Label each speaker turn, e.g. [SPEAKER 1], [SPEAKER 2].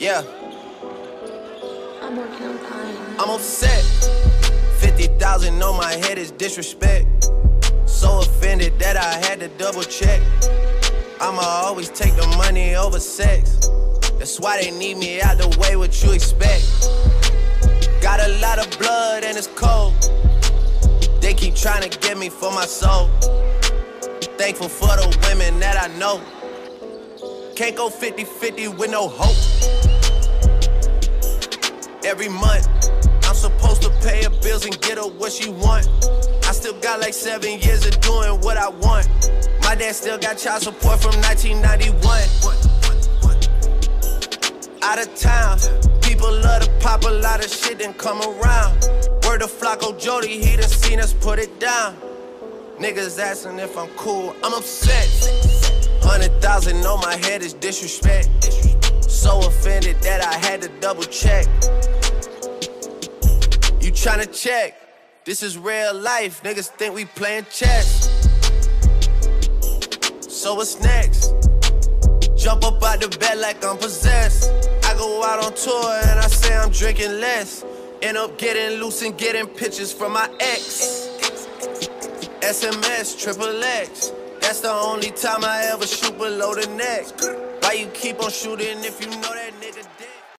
[SPEAKER 1] Yeah,
[SPEAKER 2] I'm working on time.
[SPEAKER 1] I'm upset. 50,000 on my head is disrespect. So offended that I had to double check. I'ma always take the money over sex. That's why they need me out the way, what you expect. Got a lot of blood and it's cold. They keep trying to get me for my soul. Thankful for the women that I know. Can't go 50-50 with no hope. Every month, I'm supposed to pay her bills and get her what she want. I still got like 7 years of doing what I want. My dad still got child support from 1991. Out of town, people love to pop a lot of shit and come around. Word to Flocko Jody, he done seen us put it down. Niggas asking if I'm cool, I'm upset. 100,000 on my head is disrespect. So offended that I had to double check. You tryna check? This is real life, niggas think we playing chess. So what's next? Jump up out the bed like I'm possessed. I go out on tour and I say I'm drinking less. End up getting loose and getting pictures from my ex. SMS, XXX. That's the only time I ever shoot below the neck. Why you keep on shooting if you know